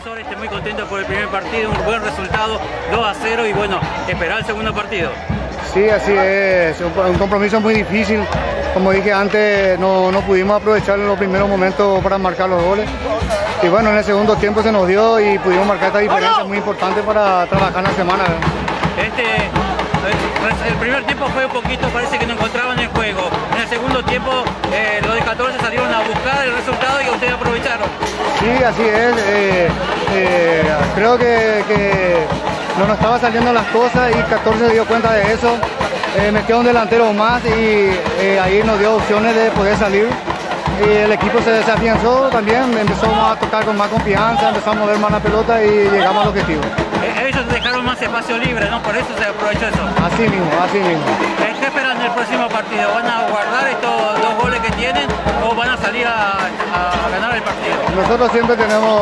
Profesor, muy contento por el primer partido, un buen resultado, 2-0 y bueno, esperar el segundo partido. Sí, así es, un compromiso muy difícil. Como dije antes, no pudimos aprovechar en los primeros momentos para marcar los goles. Y bueno, en el segundo tiempo se nos dio y pudimos marcar esta diferencia muy importante para trabajar en la semana. El primer tiempo fue un poquito, parece que no encontraban el juego. En el segundo tiempo, los de 14 salieron a buscar el resultado y ustedes aprovecharon. Sí, así es. Creo que no nos estaban saliendo las cosas y 14 se dio cuenta de eso. Metió un delantero más y ahí nos dio opciones de poder salir. Y el equipo se desafianzó también, empezamos a tocar con más confianza, empezamos a mover más la pelota y llegamos al objetivo. Ellos dejaron más espacio libre, ¿no? Por eso se aprovechó eso. Así mismo, así mismo. ¿Qué esperan del próximo partido? ¿Van a guardar estos dos goles que tienen o van a salir a ganar el partido? Nosotros siempre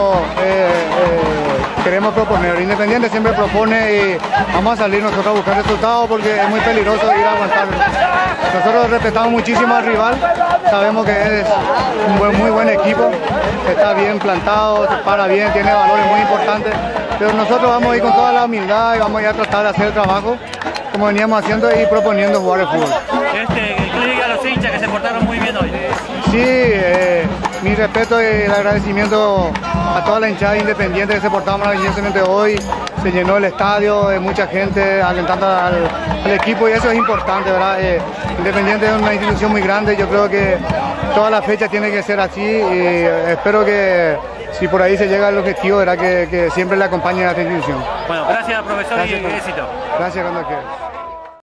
queremos proponer. Independiente siempre propone y vamos a salir nosotros a buscar resultados porque es muy peligroso ir a aguantar. Nosotros respetamos muchísimo al rival, sabemos que es un muy buen equipo, está bien plantado, se para bien, tiene valores muy importantes, pero nosotros vamos a ir con toda la humildad y vamos a ir a tratar de hacer el trabajo como veníamos haciendo y proponiendo jugar el fútbol. ¿Qué le diga a los hinchas que se portaron muy bien hoy? Sí, mi respeto y el agradecimiento a toda la hinchada independiente que se portaba maravillosamente hoy. Se llenó el estadio de mucha gente alentando al equipo y eso es importante, ¿verdad? Independiente es una institución muy grande, yo creo que toda la fecha tiene que ser así y espero que si por ahí se llega al objetivo, ¿verdad? Que siempre le acompañe a esta institución. Bueno, gracias profesor. Gracias, y éxito. Gracias cuando quieras.